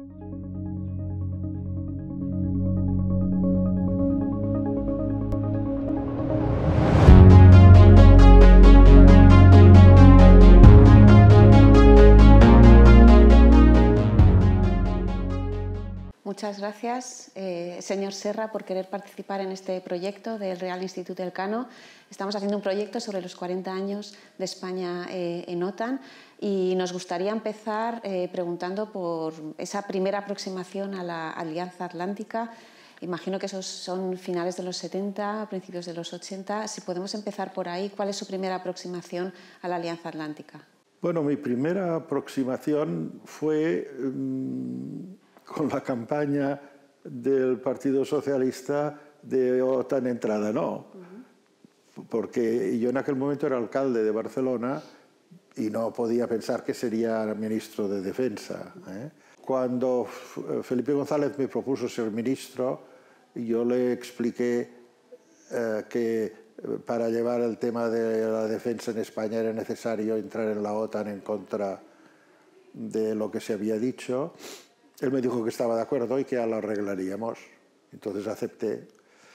Muchas gracias, señor Serra, por querer participar en este proyecto del Real Institut Elcano. Estamos haciendo un proyecto sobre los 40 años de España en OTAN y nos gustaría empezar preguntando por esa primera aproximación a la Alianza Atlántica. Imagino que esos son finales de los 70, principios de los 80. Si podemos empezar por ahí, ¿cuál es su primera aproximación a la Alianza Atlántica? Bueno, mi primera aproximación fue con la campaña del Partido Socialista de OTAN entrada no, porque yo en aquel momento era alcalde de Barcelona y no podía pensar que sería ministro de Defensa. Cuando Felipe González me propuso ser ministro, yo le expliqué que para llevar el tema de la defensa en España era necesario entrar en la OTAN en contra de lo que se había dicho. Él me dijo que estaba de acuerdo y que ya lo arreglaríamos. Entonces acepté.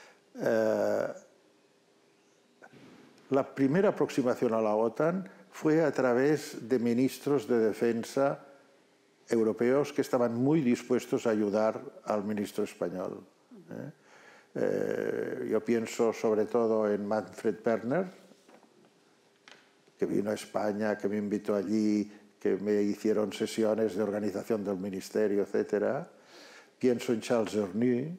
La primera aproximación a la OTAN fue a través de ministros de defensa europeos que estaban muy dispuestos a ayudar al ministro español. Yo pienso sobre todo en Manfred Werner, que vino a España, que me invitó allí, que me hicieron sesiones de organización del ministerio, etc. Pienso en Charles Journy.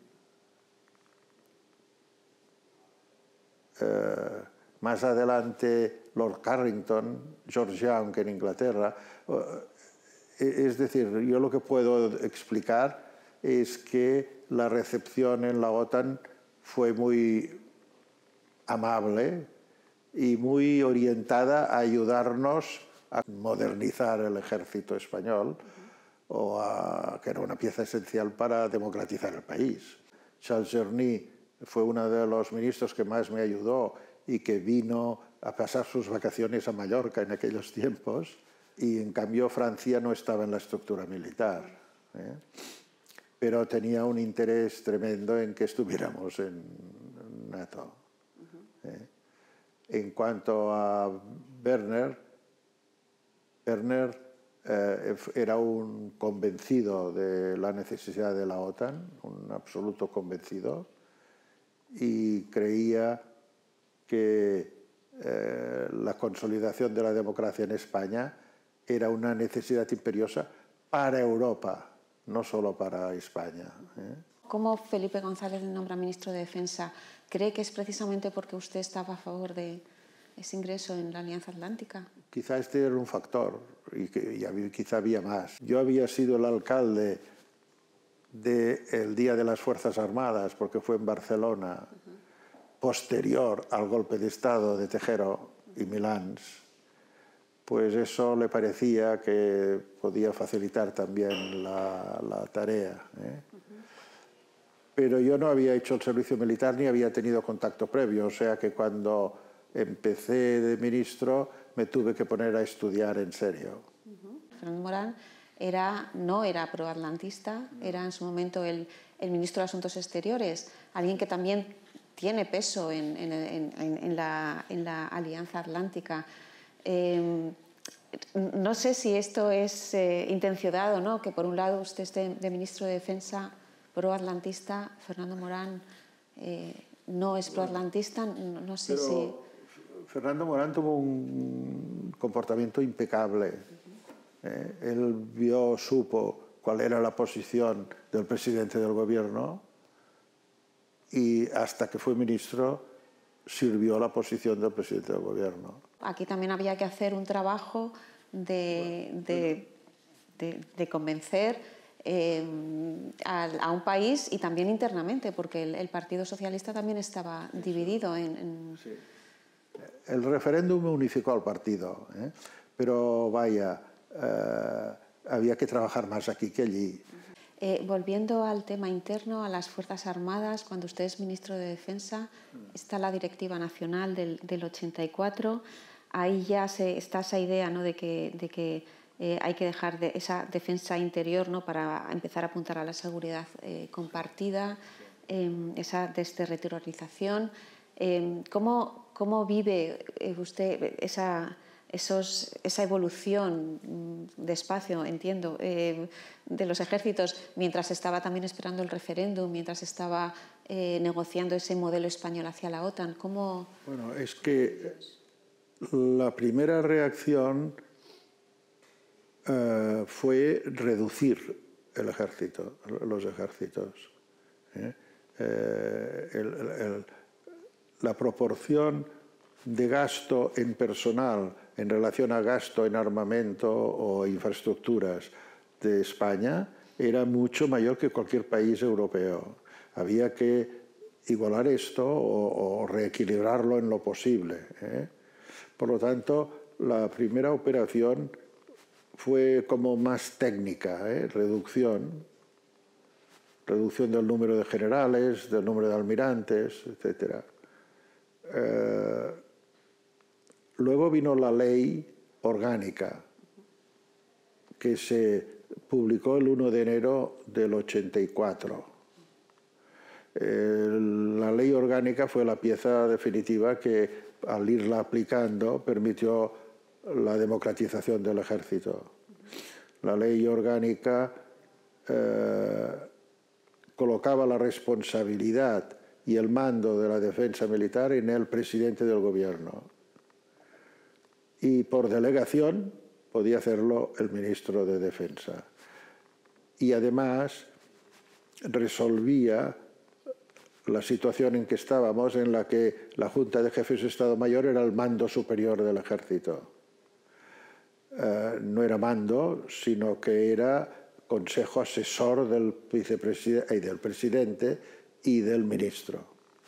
Más adelante Lord Carrington, George Young en Inglaterra. Es decir, yo lo que puedo explicar es que la recepción en la OTAN fue muy amable y muy orientada a ayudarnos a modernizar el ejército español, que era una pieza esencial para democratizar el país. Charles Journy fue uno de los ministros que más me ayudó y que vino a pasar sus vacaciones a Mallorca en aquellos tiempos, y en cambio Francia no estaba en la estructura militar, pero tenía un interés tremendo en que estuviéramos en NATO. En cuanto a Werner era un convencido de la necesidad de la OTAN, un absoluto convencido, y creía que la consolidación de la democracia en España era una necesidad imperiosa para Europa, no solo para España. ¿Cómo Felipe González le nombra ministro de Defensa? ¿Cree que es precisamente porque usted estaba a favor de ese ingreso en la Alianza Atlántica? Quizá este era un factor, y quizá había más. Yo había sido el alcalde del Día de las Fuerzas Armadas, porque fue en Barcelona, posterior al golpe de Estado de Tejero y Milans. Pues eso le parecía que podía facilitar también la tarea. Pero yo no había hecho el servicio militar ni había tenido contacto previo, o sea que cuando empecé de ministro me tuve que poner a estudiar en serio. Fernando Morán no era proatlantista, era en su momento el ministro de Asuntos Exteriores, alguien que también tiene peso en la Alianza Atlántica. No sé si esto es intencionado, ¿no? Que por un lado usted esté de ministro de Defensa proatlantista, Fernando Morán no es proatlantista, no sé si... Fernando Morán tuvo un comportamiento impecable. Él supo cuál era la posición del presidente del gobierno y hasta que fue ministro sirvió la posición del presidente del gobierno. Aquí también había que hacer un trabajo de convencer a un país y también internamente, porque el Partido Socialista también estaba dividido en... Sí. El referéndum unificó al partido, pero vaya, había que trabajar más aquí que allí. Volviendo al tema interno, a las Fuerzas Armadas, cuando usted es ministro de Defensa, está la Directiva Nacional del 84, ahí ya está esa idea, ¿no?, de que hay que dejar esa defensa interior, ¿no?, para empezar a apuntar a la seguridad compartida, esa desterritorialización. ¿Cómo vive usted esa evolución despacio, entiendo, de los ejércitos mientras estaba también esperando el referéndum, mientras estaba negociando ese modelo español hacia la OTAN? Bueno, es que la primera reacción fue reducir los ejércitos. La proporción de gasto en personal en relación a gasto en armamento o infraestructuras de España era mucho mayor que cualquier país europeo. Había que igualar esto o reequilibrarlo en lo posible. Por lo tanto, la primera operación fue como más técnica, reducción del número de generales, del número de almirantes, etc. Luego vino la ley orgánica, que se publicó el 1 de enero del 84. La ley orgánica fue la pieza definitiva que, al irla aplicando, permitió la democratización del ejército. La ley orgánica colocaba la responsabilidad y el mando de la defensa militar en el presidente del gobierno. Y por delegación podía hacerlo el ministro de Defensa. Y además resolvía la situación en que estábamos, en la que la Junta de Jefes de Estado Mayor era el mando superior del ejército. No era mando, sino que era consejo asesor del vicepresidente y del presidente y del ministro.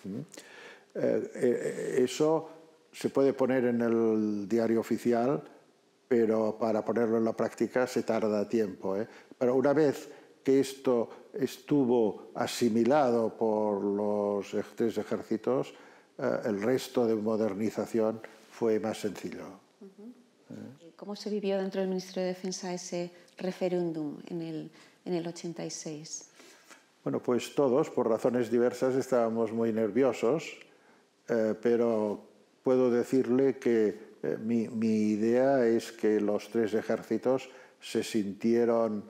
Eso se puede poner en el diario oficial, pero para ponerlo en la práctica se tarda tiempo. Pero una vez que esto estuvo asimilado por los tres ejércitos, el resto de modernización fue más sencillo. ¿Cómo se vivió dentro del Ministerio de Defensa ese referéndum en el 86? Bueno, pues todos, por razones diversas, estábamos muy nerviosos, pero puedo decirle que mi idea es que los tres ejércitos se sintieron,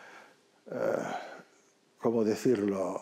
¿cómo decirlo?,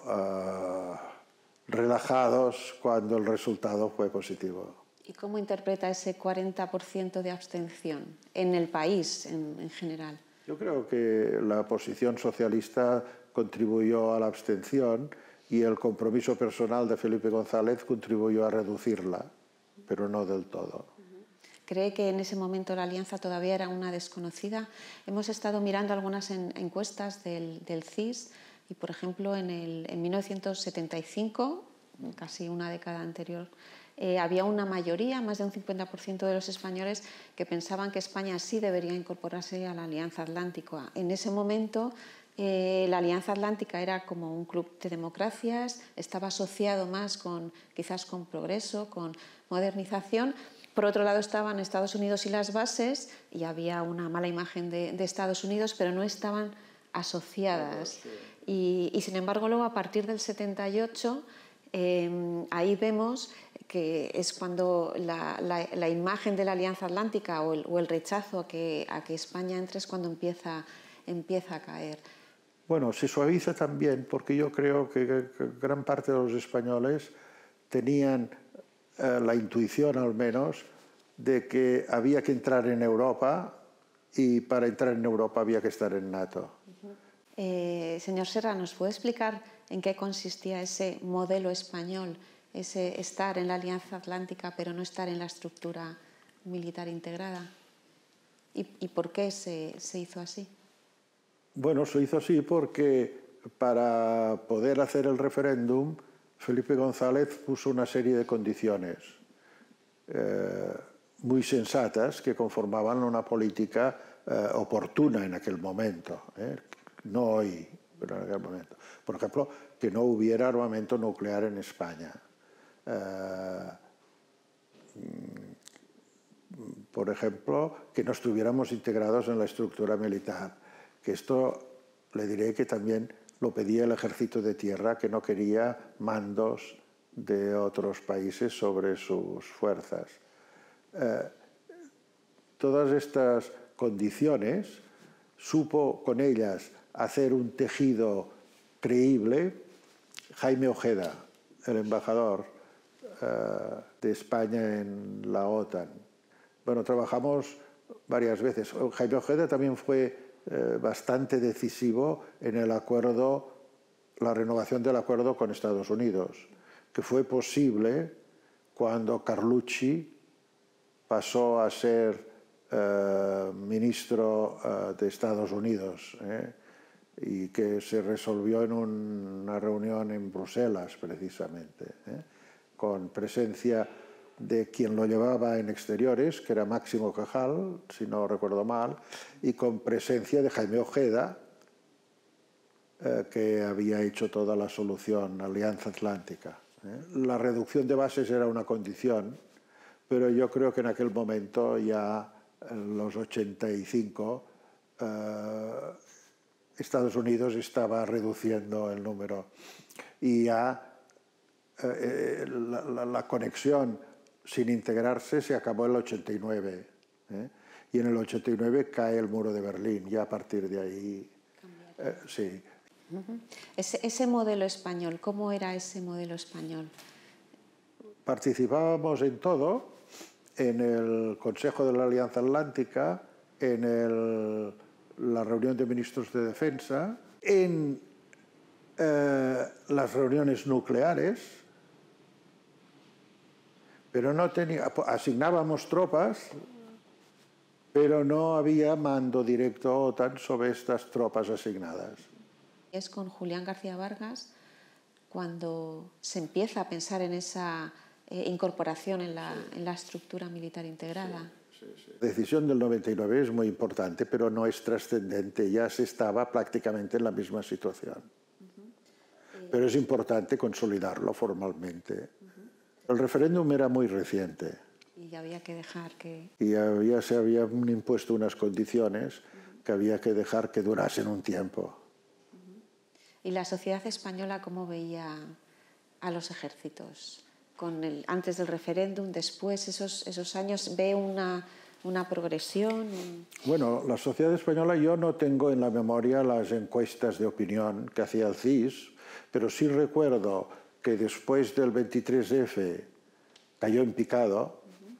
relajados cuando el resultado fue positivo. ¿Y cómo interpreta ese 40% de abstención en el país en general? Yo creo que la posición socialista contribuyó a la abstención y el compromiso personal de Felipe González contribuyó a reducirla, pero no del todo. ¿Cree que en ese momento la alianza todavía era una desconocida? Hemos estado mirando algunas encuestas del CIS y, por ejemplo, en 1975, casi una década anterior, había una mayoría, más de un 50% de los españoles, que pensaban que España sí debería incorporarse a la Alianza Atlántica. En ese momento, la Alianza Atlántica era como un club de democracias, estaba asociado más quizás con progreso, con modernización. Por otro lado estaban Estados Unidos y las bases, y había una mala imagen de Estados Unidos, pero no estaban asociadas. Y sin embargo, luego a partir del 78, ahí vemos que es cuando la imagen de la Alianza Atlántica o el rechazo a que España entre es cuando empieza a caer. Bueno, se suaviza también porque yo creo que gran parte de los españoles tenían la intuición, al menos, de que había que entrar en Europa y para entrar en Europa había que estar en NATO. Señor Serra, ¿nos puede explicar en qué consistía ese modelo español, ese estar en la Alianza Atlántica pero no estar en la estructura militar integrada? ¿Y por qué se hizo así? Bueno, se hizo así porque para poder hacer el referéndum, Felipe González puso una serie de condiciones muy sensatas que conformaban una política oportuna en aquel momento, no hoy, pero en aquel momento. Por ejemplo, que no hubiera armamento nuclear en España. por ejemplo, que no estuviéramos integrados en la estructura militar, que esto le diré que también lo pedía el Ejército de Tierra, que no quería mandos de otros países sobre sus fuerzas. Todas estas condiciones supo con ellas hacer un tejido creíble Jaime Ojeda, el embajador de España en la OTAN. Bueno, trabajamos varias veces. Jaime Ojeda también fue bastante decisivo en el acuerdo, la renovación del acuerdo con Estados Unidos, que fue posible cuando Carlucci pasó a ser ministro de Estados Unidos, y que se resolvió en una reunión en Bruselas, precisamente, con presencia de quien lo llevaba en exteriores, que era Máximo Cajal, si no recuerdo mal, y con presencia de Jaime Ojeda, que había hecho toda la solución, Alianza Atlántica. La reducción de bases era una condición, pero yo creo que en aquel momento, ya en los 85, Estados Unidos estaba reduciendo el número y ya la conexión sin integrarse se acabó en el 89, y en el 89 cae el muro de Berlín, ya a partir de ahí, sí. Ese modelo español, ¿cómo era ese modelo español? Participábamos en todo, en el Consejo de la Alianza Atlántica, en la reunión de ministros de defensa, en las reuniones nucleares, pero no asignábamos tropas, pero no había mando directo OTAN sobre estas tropas asignadas. Es con Julián García Vargas cuando se empieza a pensar en esa incorporación en la estructura militar integrada. La decisión del 99 es muy importante, pero no es trascendente, ya se estaba prácticamente en la misma situación. Pero es importante consolidarlo formalmente. El referéndum era muy reciente. Y había que dejar que... Y se habían impuesto unas condiciones que había que dejar que durasen un tiempo. ¿Y la sociedad española cómo veía a los ejércitos? Antes del referéndum, después, esos años, ¿ve una progresión? Bueno, la sociedad española, yo no tengo en la memoria las encuestas de opinión que hacía el CIS, pero sí recuerdo que después del 23F cayó en picado,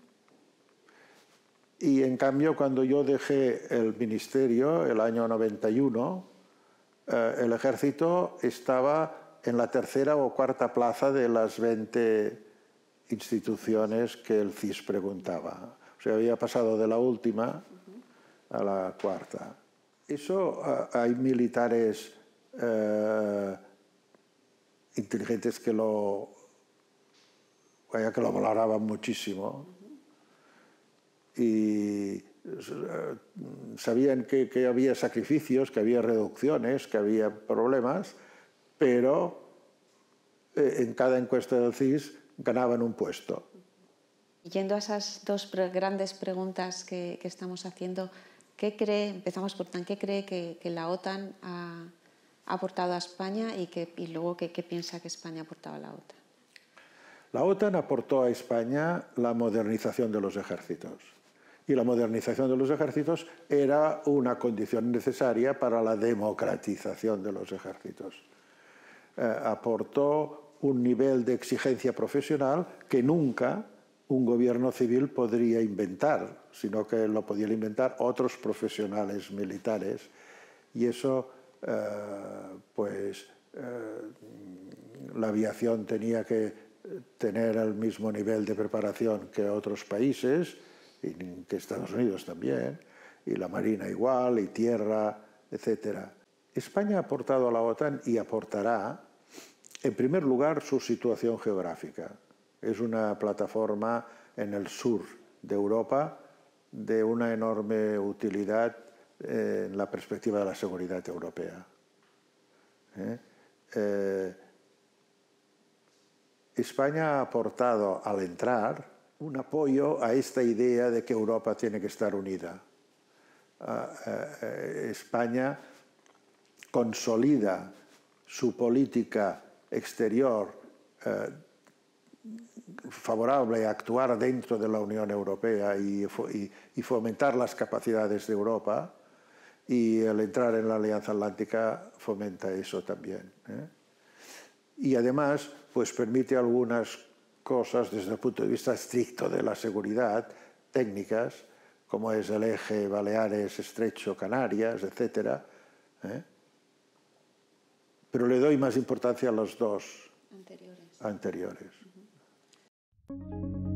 y en cambio cuando yo dejé el ministerio, el año 91, el ejército estaba en la tercera o cuarta plaza de las 20 instituciones que el CIS preguntaba. O sea, había pasado de la última a la cuarta. Eso, hay militares inteligentes que lo valoraban muchísimo, y sabían que había sacrificios, que había reducciones, que había problemas, pero en cada encuesta del CIS ganaban un puesto. Yendo a esas dos grandes preguntas que estamos haciendo, empezamos por ¿qué cree que la OTAN ha aportado a España y luego qué piensa que España ha aportado a la OTAN? La OTAN aportó a España la modernización de los ejércitos. Y la modernización de los ejércitos era una condición necesaria para la democratización de los ejércitos. Aportó un nivel de exigencia profesional que nunca un gobierno civil podría inventar, sino que lo podían inventar otros profesionales militares. Y eso, la aviación tenía que tener el mismo nivel de preparación que otros países, y que Estados Unidos también, y la Marina igual, y tierra, etc. España ha aportado a la OTAN y aportará, en primer lugar, su situación geográfica. Es una plataforma en el sur de Europa de una enorme utilidad en la perspectiva de la seguridad europea. España ha aportado al entrar un apoyo a esta idea de que Europa tiene que estar unida. España consolida su política exterior favorable a actuar dentro de la Unión Europea y fomentar las capacidades de Europa, y el entrar en la Alianza Atlántica fomenta eso también, ¿eh? Y además pues permite algunas cosas desde el punto de vista estricto de la seguridad, técnicas, como es el eje Baleares-Estrecho-Canarias, etc. Pero le doy más importancia a los dos anteriores.